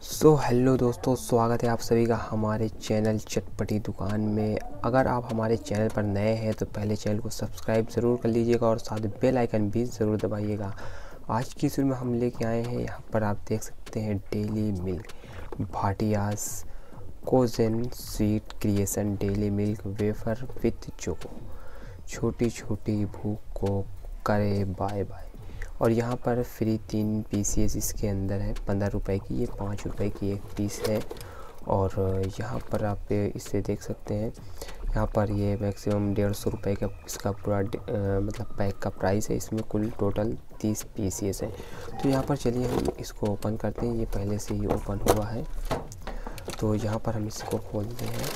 Hello दोस्तों, स्वागत है आप सभी का हमारे चैनल चटपटी दुकान में। अगर आप हमारे चैनल पर नए हैं तो पहले चैनल को सब्सक्राइब ज़रूर कर लीजिएगा और साथ बेल आइकन भी ज़रूर दबाइएगा। आज की शुरू में हम लेके आए हैं, यहाँ पर आप देख सकते हैं डेली मिल्क भाटियाज कोजेन sweet creation Dairy Milk wafer with choco. छोटी छोटी भूख को करे बाय बाय। और यहाँ पर फ्री 3 पीसीएस इसके अंदर है, 15 रुपए की, ये 5 रुपए की एक पीस है। और यहाँ पर आप इसे देख सकते हैं, यहाँ पर ये मैक्सिमम 150 रुपये का इसका पूरा मतलब पैक का प्राइस है। इसमें कुल टोटल 30 पीसीएस है। तो यहाँ पर चलिए हम इसको ओपन करते हैं। ये पहले से ही ओपन हुआ है, तो यहाँ पर हम इसको खोलते हैं।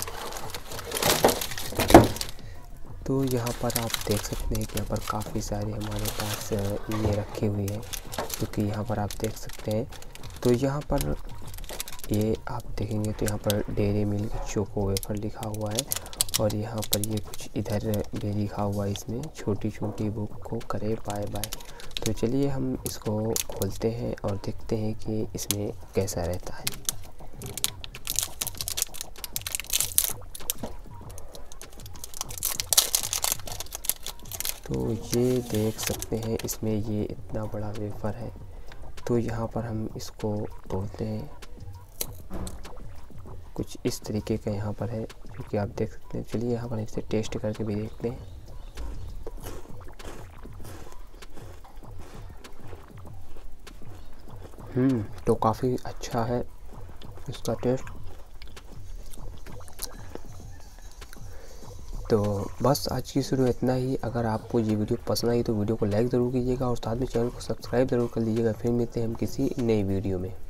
तो यहाँ पर आप देख सकते हैं कि यहाँ पर काफ़ी सारे हमारे पास ये रखी हुई है, क्योंकि यहाँ पर आप देख सकते हैं। तो यहाँ पर ये आप देखेंगे तो यहाँ पर डेरी मिल्क चोको वेफर लिखा हुआ है, और यहाँ पर ये कुछ इधर भी लिखा हुआ है, इसमें छोटी छोटी भूख को करे बाय बाय। तो चलिए हम इसको खोलते हैं और देखते हैं कि इसमें कैसा रहता है। तो ये देख सकते हैं, इसमें ये इतना बड़ा वेफर है। तो यहाँ पर हम इसको तोड़ते हैं, कुछ इस तरीके का यहाँ पर है, जो कि आप देख सकते हैं। चलिए यहाँ पर इसे टेस्ट करके भी देखते हैं। तो काफ़ी अच्छा है इसका टेस्ट। तो बस आज की शुरू इतना ही। अगर आपको ये वीडियो पसंद आई तो वीडियो को लाइक ज़रूर कीजिएगा और साथ में चैनल को सब्सक्राइब ज़रूर कर लीजिएगा। फिर मिलते हैं हम किसी नई वीडियो में।